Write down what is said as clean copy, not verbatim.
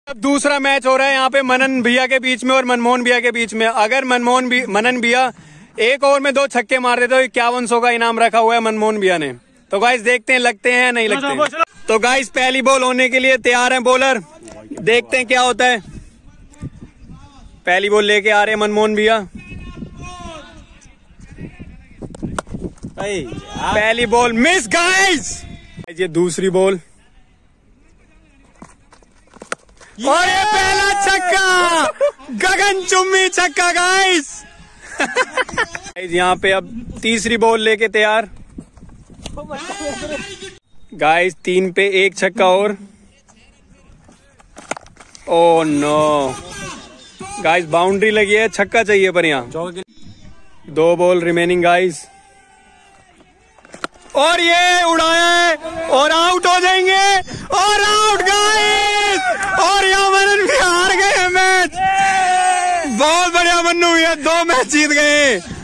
अब दूसरा मैच हो रहा है यहाँ पे मनन भैया के बीच में और मनमोहन भैया के बीच में। अगर मनन भैया एक ओवर में 2 छक्के मार देते तो 5100 का इनाम रखा हुआ है मनमोहन भैया ने। तो गाइस देखते हैं लगते हैं या नहीं लगते हैं। तो गाइस पहली बॉल होने के लिए तैयार है बॉलर, देखते हैं क्या होता है। पहली बॉल लेके आ रहे हैं मनमोहन भैया। पहली बॉल मिस गाइस। ये दूसरी बॉल और ये पहला छक्का, गगनचुंबी छक्का गाइस। यहाँ पे अब तीसरी बॉल लेके तैयार गाइस। 3 पे 1 छक्का और। ओह नो गाइस, बाउंड्री लगी है, छक्का चाहिए पर यहाँ। 2 बॉल रिमेनिंग गाइस और ये उड़ाया है और आउट हो जाएंगे और आउट गाइस। और यहाँ मनन भी हार गए मैच। बहुत बढ़िया मन्नू भैया, 2 मैच जीत गए।